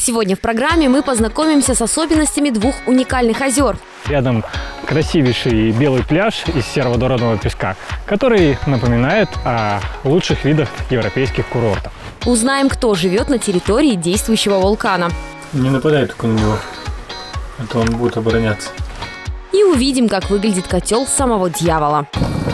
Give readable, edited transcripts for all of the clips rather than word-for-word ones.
Сегодня в программе мы познакомимся с особенностями двух уникальных озер. Рядом красивейший белый пляж из сероводородного песка, который напоминает о лучших видах европейских курортов. Узнаем, кто живет на территории действующего вулкана. Не нападай только на него, а то он будет обороняться. И увидим, как выглядит котел самого дьявола.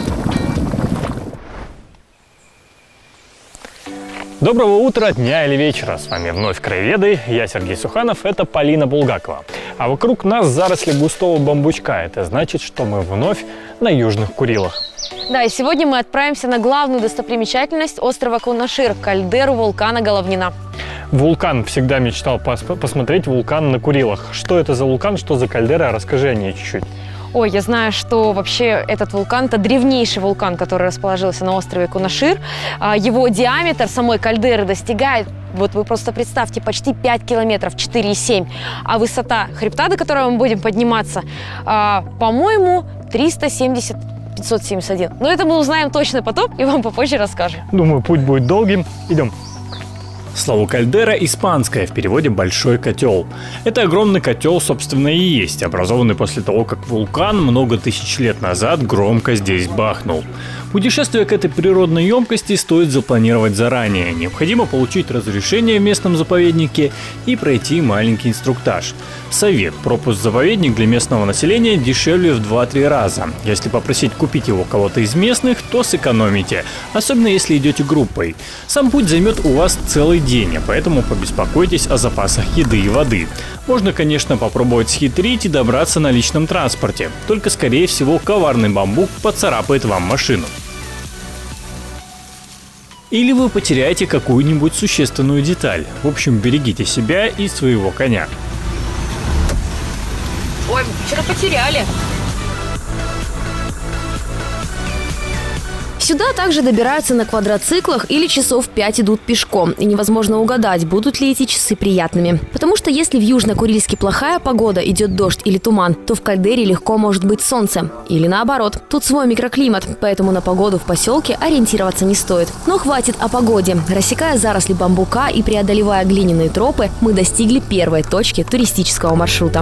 Доброго утра, дня или вечера. С вами вновь краеведы. Я Сергей Суханов, это Полина Булгакова. А вокруг нас заросли густого бамбучка. Это значит, что мы вновь на Южных Курилах. Да, и сегодня мы отправимся на главную достопримечательность острова Кунашир – кальдеру вулкана Головнина. Вулкан. Всегда мечтал посмотреть вулкан на Курилах. Что это за вулкан, что за кальдера? Расскажи о ней чуть-чуть. Ой, я знаю, что вообще этот вулкан – это древнейший вулкан, который расположился на острове Кунашир. Его диаметр самой кальдеры достигает, вот вы просто представьте, почти 5 километров, 4,7. А высота хребта, до которого мы будем подниматься, по-моему, 571. Но это мы узнаем точно потом и вам попозже расскажем. Думаю, путь будет долгим. Идем. Слово «кальдера» испанское, в переводе «большой котел». Это огромный котел, собственно, и есть, образованный после того, как вулкан много тысяч лет назад громко здесь бахнул. Путешествие к этой природной емкости стоит запланировать заранее. Необходимо получить разрешение в местном заповеднике и пройти маленький инструктаж. Совет: пропуск в заповедник для местного населения дешевле в 2-3 раза. Если попросить купить его кого-то из местных, то сэкономите, особенно если идете группой. Сам путь займет у вас целый день, поэтому побеспокойтесь о запасах еды и воды. Можно, конечно, попробовать схитрить и добраться на личном транспорте, только, скорее всего, коварный бамбук поцарапает вам машину. Или вы потеряете какую-нибудь существенную деталь. В общем, берегите себя и своего коня. Ой, вчера потеряли. Сюда также добираются на квадроциклах или часов 5 идут пешком. И невозможно угадать, будут ли эти часы приятными. Потому что если в Южно-Курильске плохая погода, идет дождь или туман, то в кальдере легко может быть солнце. Или наоборот. Тут свой микроклимат, поэтому на погоду в поселке ориентироваться не стоит. Но хватит о погоде. Рассекая заросли бамбука и преодолевая глиняные тропы, мы достигли первой точки туристического маршрута.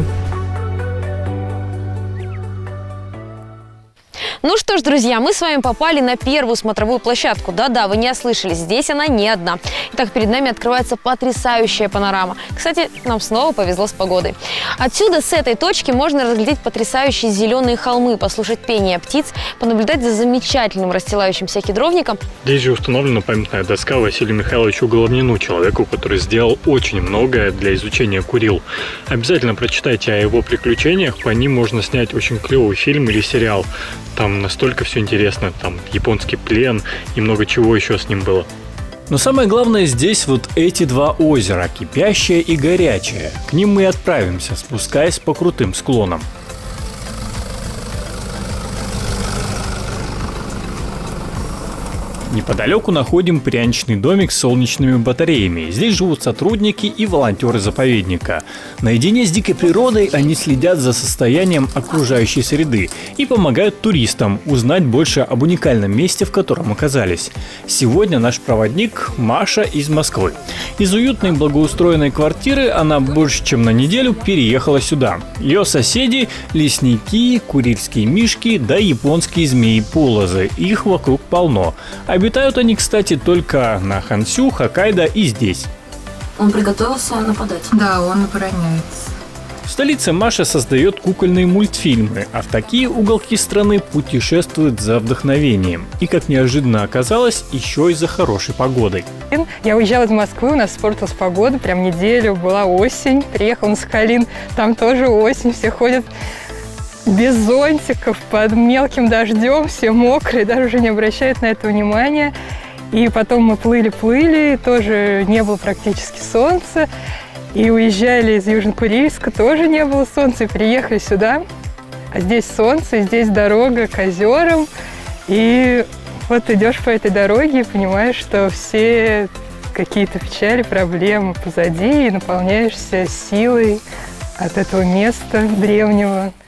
Ну что ж, друзья, мы с вами попали на первую смотровую площадку. Да-да, вы не ослышались, здесь она не одна. Итак, перед нами открывается потрясающая панорама. Кстати, нам снова повезло с погодой. Отсюда, с этой точки, можно разглядеть потрясающие зеленые холмы, послушать пение птиц, понаблюдать за замечательным расстилающимся кедровником. Здесь же установлена памятная доска Василию Михайловичу Головнину, человеку, который сделал очень многое для изучения Курил. Обязательно прочитайте о его приключениях, по ним можно снять очень клевый фильм или сериал. Там настолько все интересно, там японский плен и много чего еще с ним было. Но самое главное здесь вот эти два озера, кипящее и горячее. К ним мы и отправимся, спускаясь по крутым склонам. Неподалеку находим пряничный домик с солнечными батареями. Здесь живут сотрудники и волонтеры заповедника. Наедине с дикой природой они следят за состоянием окружающей среды и помогают туристам узнать больше об уникальном месте, в котором оказались. Сегодня наш проводник Маша из Москвы. Из уютной благоустроенной квартиры она больше чем на неделю переехала сюда. Ее соседи – лесники, курильские мишки да японские змеи-полозы. Их вокруг полно. Обитают они, кстати, только на Хансю, Хоккайдо и здесь. Он приготовился нападать. Да, он обороняется. В столице Маша создает кукольные мультфильмы, а в такие уголки страны путешествует за вдохновением. И, как неожиданно оказалось, еще и за хорошей погодой. Я уезжала из Москвы, у нас испортилась погода, прям неделю, была осень, приехала на Сахалин, там тоже осень, все ходят без зонтиков, под мелким дождем, все мокрые, даже уже не обращают на это внимания. И потом мы плыли, тоже не было практически солнца. И уезжали из Южно-Курильска, тоже не было солнца, и приехали сюда. А здесь солнце, здесь дорога к озерам. И вот идешь по этой дороге и понимаешь, что все какие-то печали, проблемы позади, и наполняешься силой от этого места древнего.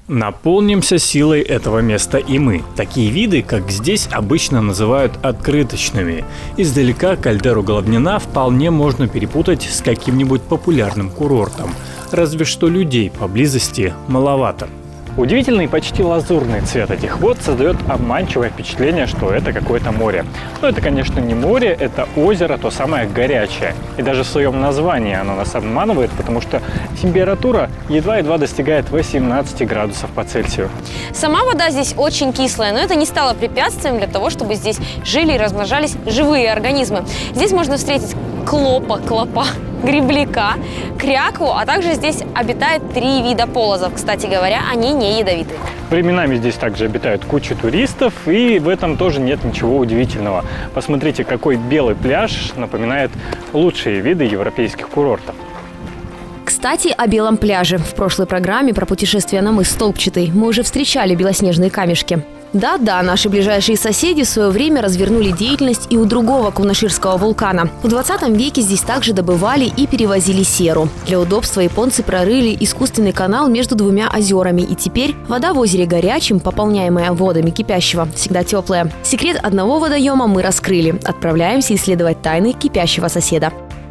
Наполнимся силой этого места и мы. Такие виды, как здесь, обычно называют открыточными. Издалека кальдеру Головнина вполне можно перепутать с каким-нибудь популярным курортом. Разве что людей поблизости маловато. Удивительный, почти лазурный цвет этих вод создает обманчивое впечатление, что это какое-то море. Но это, конечно, не море, это озеро, то самое горячее. И даже в своем названии оно нас обманывает, потому что температура едва-едва достигает 18 градусов по Цельсию. Сама вода здесь очень кислая, но это не стало препятствием для того, чтобы здесь жили и размножались живые организмы. Здесь можно встретить клопа, грибляка, крякву, а также здесь обитает 3 вида полозов. Кстати говоря, они не ядовитые. Временами здесь также обитают куча туристов, и в этом тоже нет ничего удивительного. Посмотрите, какой белый пляж напоминает лучшие виды европейских курортов. Кстати, о белом пляже. В прошлой программе про путешествие на мыс Столбчатый мы уже встречали белоснежные камешки. Да-да, наши ближайшие соседи в свое время развернули деятельность и у другого кунаширского вулкана. В 20 веке здесь также добывали и перевозили серу. Для удобства японцы прорыли искусственный канал между 2 озерами, и теперь вода в озере горячим, пополняемая водами кипящего, всегда теплая. Секрет одного водоема мы раскрыли. Отправляемся исследовать тайны кипящего соседа.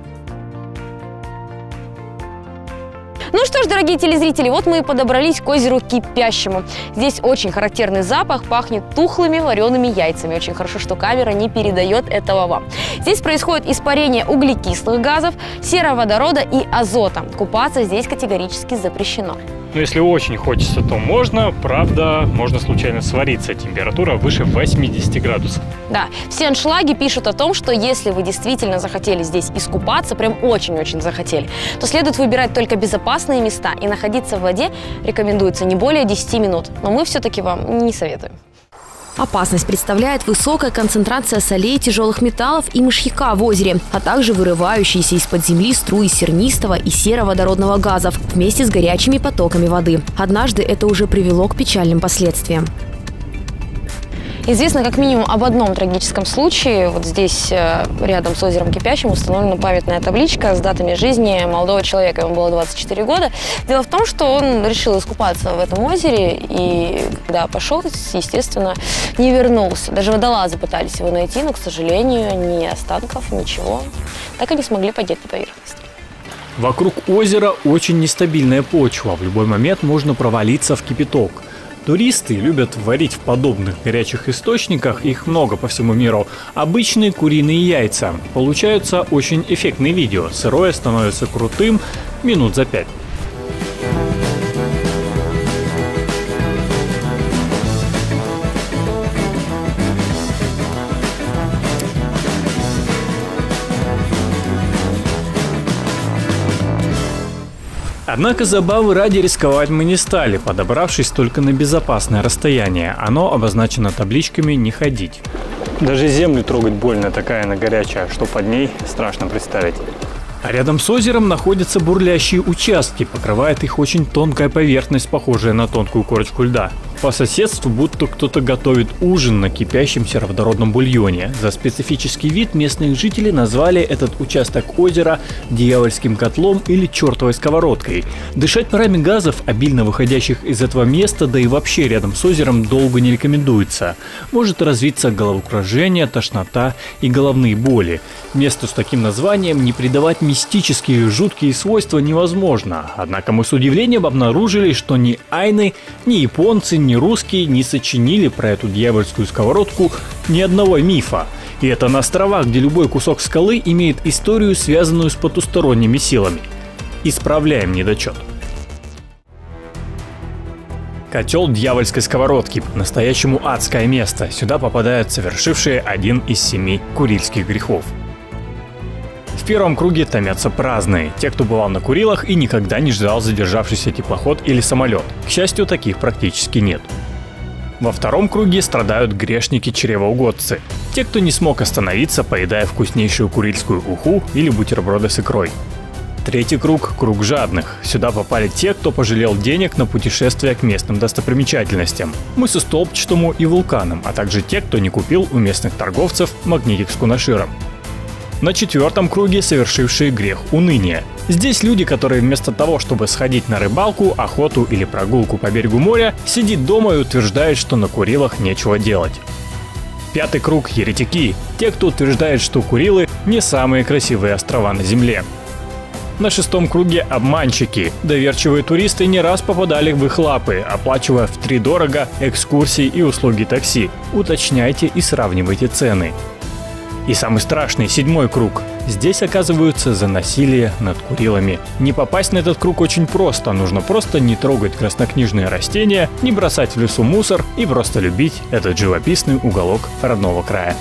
Ну что ж, дорогие телезрители, вот мы и подобрались к озеру Кипящему. Здесь очень характерный запах, пахнет тухлыми вареными яйцами. Очень хорошо, что камера не передает этого вам. Здесь происходит испарение углекислых газов, сероводорода и азота. Купаться здесь категорически запрещено. Но если очень хочется, то можно, правда, можно случайно свариться. Температура выше 80 градусов. Да, все аншлаги пишут о том, что если вы действительно захотели здесь искупаться, прям очень-очень захотели, то следует выбирать только безопасные места, и находиться в воде рекомендуется не более 10 минут. Но мы все-таки вам не советуем. Опасность представляет высокая концентрация солей, тяжелых металлов и мышьяка в озере, а также вырывающиеся из-под земли струи сернистого и сероводородного газов вместе с горячими потоками воды. Однажды это уже привело к печальным последствиям. Известно как минимум об одном трагическом случае. Вот здесь, рядом с озером Кипящим, установлена памятная табличка с датами жизни молодого человека. Ему было 24 года. Дело в том, что он решил искупаться в этом озере, и когда пошел, естественно, не вернулся. Даже водолазы пытались его найти, но, к сожалению, ни останков, ничего. Так и не смогли поднять на поверхность. Вокруг озера очень нестабильная почва. В любой момент можно провалиться в кипяток. Туристы любят варить в подобных горячих источниках, их много по всему миру, обычные куриные яйца. Получаются очень эффектные видео. Сырое становится крутым минут за 5. Однако забавы ради рисковать мы не стали, подобравшись только на безопасное расстояние. Оно обозначено табличками «Не ходить». Даже землю трогать больно, такая она горячая, что под ней страшно представить. А рядом с озером находятся бурлящие участки, покрывает их очень тонкая поверхность, похожая на тонкую корочку льда. По соседству будто кто-то готовит ужин на кипящем сероводородном бульоне. За специфический вид местные жители назвали этот участок озера дьявольским котлом или чертовой сковородкой. Дышать парами газов, обильно выходящих из этого места, да и вообще рядом с озером, долго не рекомендуется. Может развиться головокружение, тошнота и головные боли. Месту с таким названием не придавать мистические жуткие свойства невозможно. Однако мы с удивлением обнаружили, что ни айны, ни японцы, ни русские не сочинили про эту дьявольскую сковородку ни одного мифа. И это на островах, где любой кусок скалы имеет историю, связанную с потусторонними силами. Исправляем недочет. Котел дьявольской сковородки. По-настоящему адское место. Сюда попадают совершившие один из 7 курильских грехов. В первом круге томятся праздные, те, кто бывал на Курилах и никогда не ждал задержавшийся теплоход или самолет. К счастью, таких практически нет. Во втором круге страдают грешники-чревоугодцы, те, кто не смог остановиться, поедая вкуснейшую курильскую уху или бутерброды с икрой. Третий круг – круг жадных. Сюда попали те, кто пожалел денег на путешествия к местным достопримечательностям, мысу Столбчатому и вулканам, а также те, кто не купил у местных торговцев магнитик с кунаширом. На четвертом круге совершившие грех уныния. Здесь люди, которые вместо того, чтобы сходить на рыбалку, охоту или прогулку по берегу моря, сидят дома и утверждают, что на Курилах нечего делать. Пятый круг – еретики. Те, кто утверждает, что Курилы – не самые красивые острова на Земле. На шестом круге – обманщики. Доверчивые туристы не раз попадали в их лапы, оплачивая втридорого экскурсии и услуги такси. Уточняйте и сравнивайте цены. И самый страшный – седьмой круг. Здесь оказываются за насилие над Курилами. Не попасть на этот круг очень просто. Нужно просто не трогать краснокнижные растения, не бросать в лесу мусор и просто любить этот живописный уголок родного края.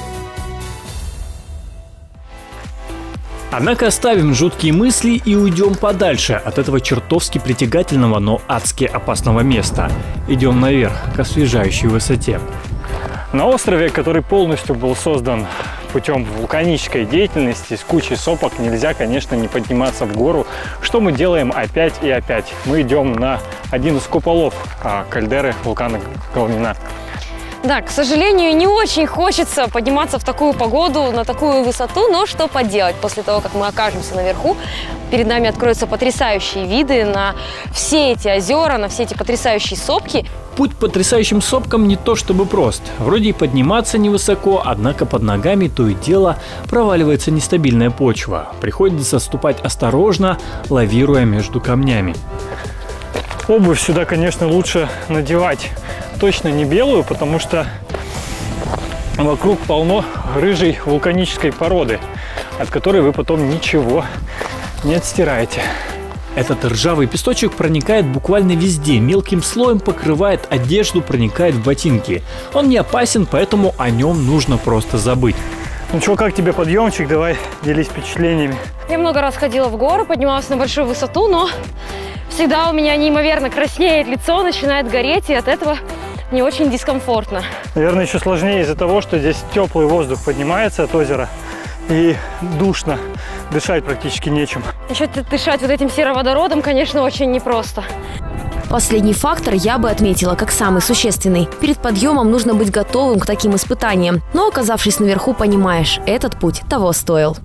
Однако оставим жуткие мысли и уйдем подальше от этого чертовски притягательного, но адски опасного места. Идем наверх, к освежающей высоте. На острове, который полностью был создан путем вулканической деятельности, с кучей сопок, нельзя, конечно, не подниматься в гору. Что мы делаем опять и опять? Мы идем на один из куполов кальдеры вулкана Головнина. Да, к сожалению, не очень хочется подниматься в такую погоду, на такую высоту, но что поделать? После того, как мы окажемся наверху, перед нами откроются потрясающие виды на все эти озера, на все эти потрясающие сопки. Путь к потрясающим сопкам не то чтобы прост. Вроде и подниматься невысоко, однако под ногами то и дело проваливается нестабильная почва. Приходится ступать осторожно, лавируя между камнями. Обувь сюда, конечно, лучше надевать точно не белую, потому что вокруг полно рыжей вулканической породы, от которой вы потом ничего не отстираете. Этот ржавый песочек проникает буквально везде, мелким слоем покрывает одежду, проникает в ботинки. Он не опасен, поэтому о нем нужно просто забыть. Ну что, как тебе подъемчик? Давай делись впечатлениями. Я много раз ходила в горы, поднималась на большую высоту, но всегда у меня неимоверно краснеет лицо, начинает гореть, и от этого мне очень дискомфортно. Наверное, еще сложнее из-за того, что здесь теплый воздух поднимается от озера и душно. Дышать практически нечем. Еще дышать вот этим сероводородом, конечно, очень непросто. Последний фактор я бы отметила как самый существенный. Перед подъемом нужно быть готовым к таким испытаниям. Но, оказавшись наверху, понимаешь, этот путь того стоил.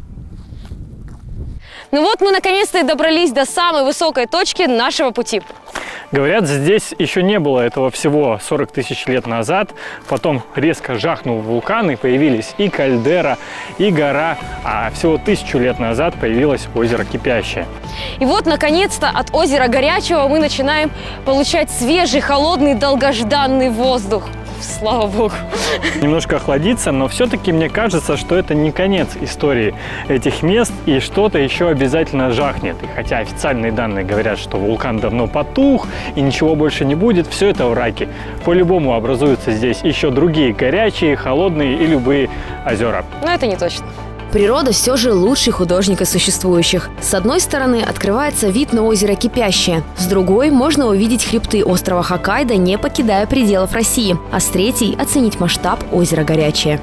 Ну вот мы наконец-то и добрались до самой высокой точки нашего пути. Говорят, здесь еще не было этого всего 40 тысяч лет назад. Потом резко жахнул вулкан, и появились и кальдера, и гора. А всего 1000 лет назад появилось озеро Кипящее. И вот, наконец-то, от озера Горячего мы начинаем получать свежий, холодный, долгожданный воздух. Слава богу. Немножко охладиться, но все-таки мне кажется, что это не конец истории этих мест, и что-то еще обязательно жахнет. И хотя официальные данные говорят, что вулкан давно потух и ничего больше не будет, все это враки. По-любому образуются здесь еще другие горячие, холодные и любые озера. Но это не точно. Природа все же лучший художник из существующих. С одной стороны открывается вид на озеро Кипящее, с другой можно увидеть хребты острова Хоккайдо, не покидая пределов России, а с третьей оценить масштаб озера Горячее.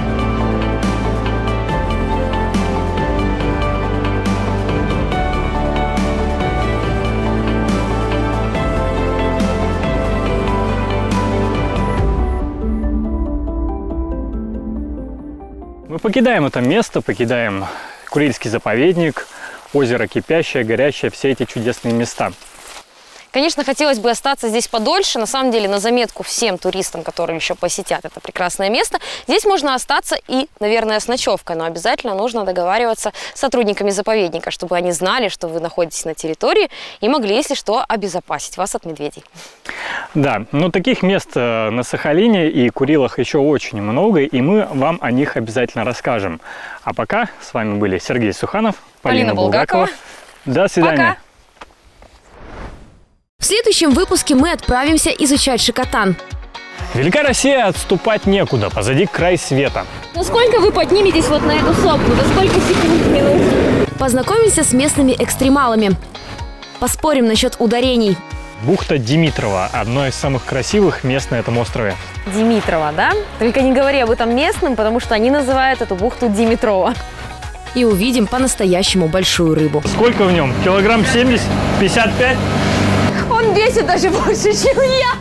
Мы покидаем это место, покидаем Курильский заповедник, озеро Кипящее, Горячее, все эти чудесные места. Конечно, хотелось бы остаться здесь подольше. На самом деле, на заметку всем туристам, которые еще посетят это прекрасное место, здесь можно остаться и, наверное, с ночевкой. Но обязательно нужно договариваться с сотрудниками заповедника, чтобы они знали, что вы находитесь на территории и могли, если что, обезопасить вас от медведей. Да, но таких мест на Сахалине и Курилах еще очень много, и мы вам о них обязательно расскажем. А пока с вами были Сергей Суханов, Полина Булгакова. До свидания. Пока. В следующем выпуске мы отправимся изучать Шикотан. Велика Россия, отступать некуда, позади край света. За сколько вы подниметесь вот на эту сопку? За сколько секунд, минут? Познакомимся с местными экстремалами. Поспорим насчет ударений. Бухта Димитрова – одно из самых красивых мест на этом острове. Димитрова, да? Только не говори об этом местным, потому что они называют эту бухту Димитрова. И увидим по-настоящему большую рыбу. Сколько в нем? Килограмм 70? 55? Он весит даже больше, чем я.